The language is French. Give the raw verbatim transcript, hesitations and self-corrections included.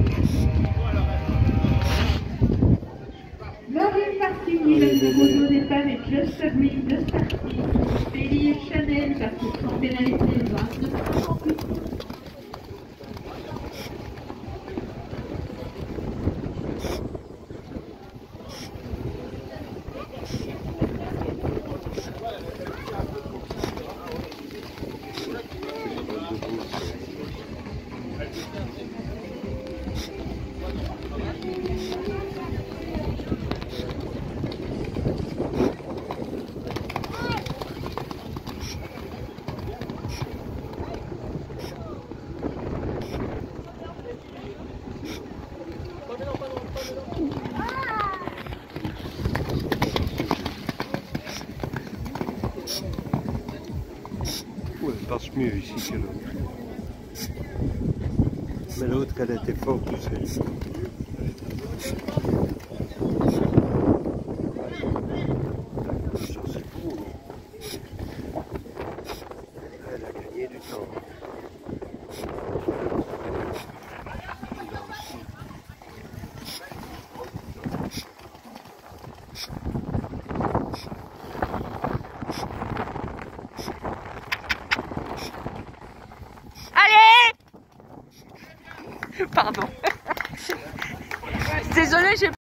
Maureen Party, le numéro de départ est Just a Green, Just Party. Bailey et Chanel partent sans pénalité vingt-neuf ans plus tôt. Ouais, elle passe mieux ici que l'autre. Mais l'autre, elle était fort poussée. Ça, c'est pour. Elle a gagné du temps. Pardon. Désolée, j'ai